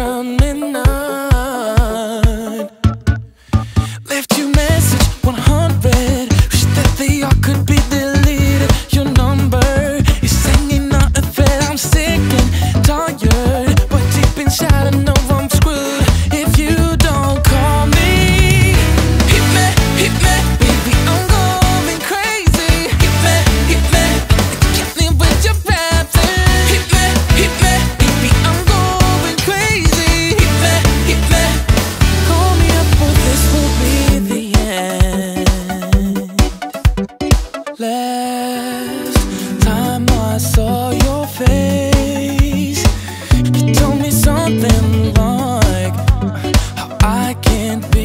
around midnight. Left you message 100. Wish that they all could be deleted. Your number is hanging out a thread. I'm sick and tired, but deep inside I know I'm screwed if you don't call me. Hit me, baby, I'm going crazy. Hit me, get me with your raps. Hit me, baby, I'm going crazy. Hit me, call me up or this will be the end. Last time I saw your face, you told me something like how I can't be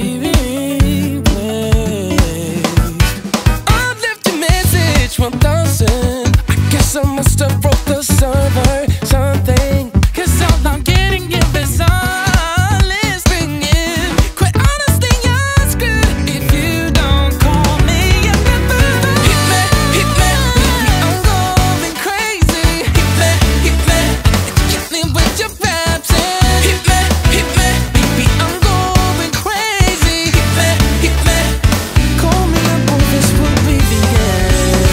replaced. I left a message 1000. I guess I must have broke the server, something, 'cause all I'm getting is silence ringing. Quite honestly, you're screwed if you don't call me. You never hit me, baby, I'm going crazy. Hit me, get me with your raps. Hit me, baby, I'm going crazy. Hit me, call me up or this will be the end.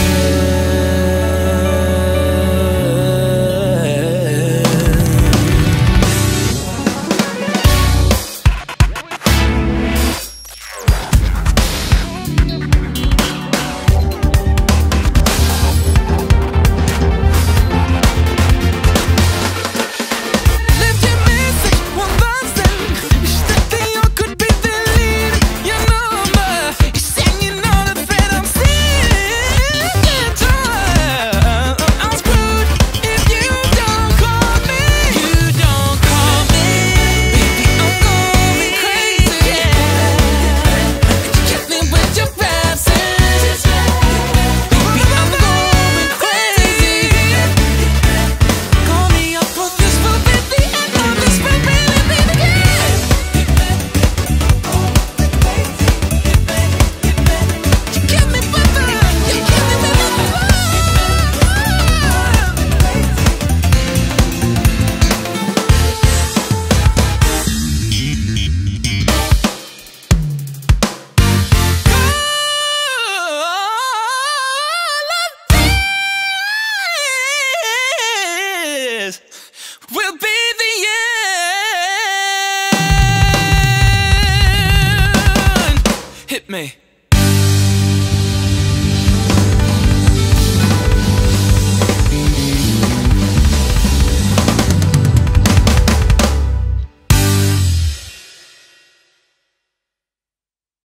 Left your message 1000. Wish that they all could be deleted. Your number is hanging on a thread. I'm sick and tired. I'm screwed if you don't call me. You don't call me. Baby, I'm going crazy. Get me with your raps. Baby, I'm going crazy. Call me up or this will be the end. Or this will really be the end. You get me with the, you get me with the this will be the end. Hit me.